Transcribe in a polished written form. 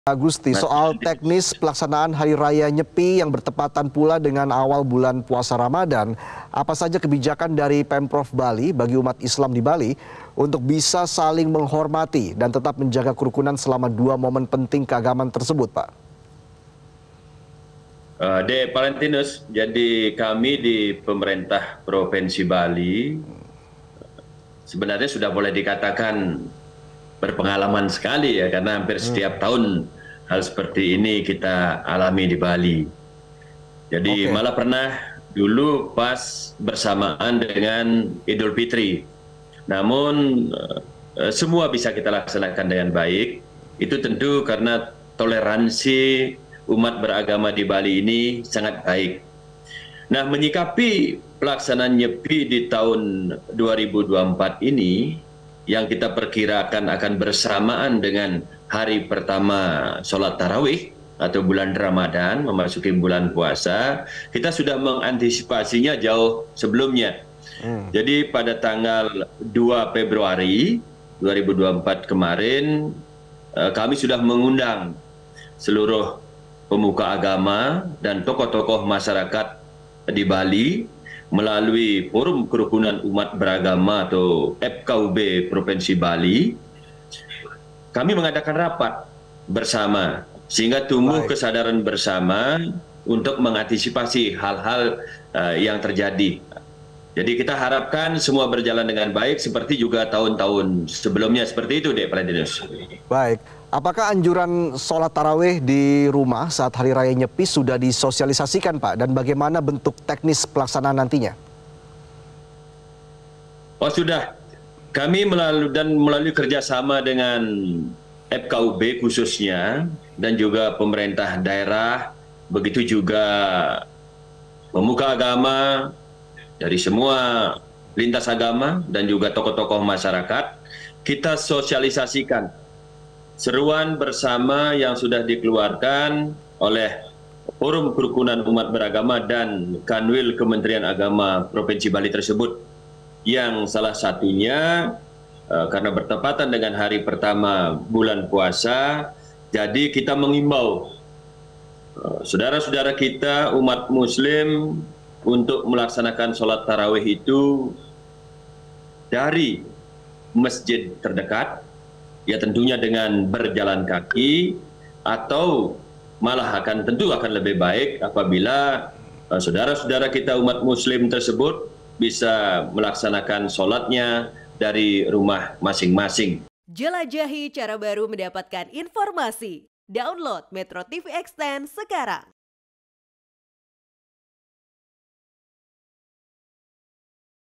Agusti, soal teknis pelaksanaan Hari Raya Nyepi yang bertepatan pula dengan awal bulan puasa Ramadan, apa saja kebijakan dari Pemprov Bali bagi umat Islam di Bali untuk bisa saling menghormati dan tetap menjaga kerukunan selama dua momen penting keagamaan tersebut, Pak? De Valentinus, jadi kami di pemerintah Provinsi Bali sebenarnya sudah boleh dikatakan berpengalaman sekali ya, karena hampir setiap tahun hal seperti ini kita alami di Bali. Jadi malah pernah dulu pas bersamaan dengan Idul Fitri. Namun semua bisa kita laksanakan dengan baik. Itu tentu karena toleransi umat beragama di Bali ini sangat baik. Nah, menyikapi pelaksanaan Nyepi di tahun 2024 ini, yang kita perkirakan akan bersamaan dengan hari pertama sholat tarawih atau bulan Ramadan memasuki bulan puasa, kita sudah mengantisipasinya jauh sebelumnya. Jadi pada tanggal 2 Februari 2024 kemarin, kami sudah mengundang seluruh pemuka agama dan tokoh-tokoh masyarakat di Bali melalui Forum Kerukunan Umat Beragama atau FKUB Provinsi Bali. Kami mengadakan rapat bersama sehingga tumbuh kesadaran bersama untuk mengantisipasi hal-hal yang terjadi. Jadi kita harapkan semua berjalan dengan baik seperti juga tahun-tahun sebelumnya seperti itu, Dek Valentinus. Baik, apakah anjuran sholat tarawih di rumah saat Hari Raya Nyepi sudah disosialisasikan, Pak? Dan bagaimana bentuk teknis pelaksanaan nantinya? Oh sudah, kami melalui kerjasama dengan FKUB khususnya dan juga pemerintah daerah, begitu juga pemuka agama dari semua lintas agama dan juga tokoh-tokoh masyarakat, kita sosialisasikan seruan bersama yang sudah dikeluarkan oleh Forum Kerukunan Umat Beragama dan Kanwil Kementerian Agama Provinsi Bali tersebut, yang salah satunya karena bertepatan dengan hari pertama bulan puasa, jadi kita mengimbau saudara-saudara kita umat muslim untuk melaksanakan sholat tarawih itu dari masjid terdekat, ya tentunya dengan berjalan kaki, atau malah tentu akan lebih baik apabila saudara-saudara kita umat muslim tersebut bisa melaksanakan sholatnya dari rumah masing-masing. Jelajahi cara baru mendapatkan informasi. Download Metro TV Extend sekarang.